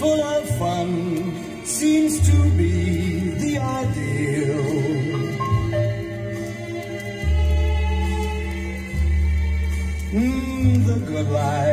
full of fun seems to be the ideal. The good life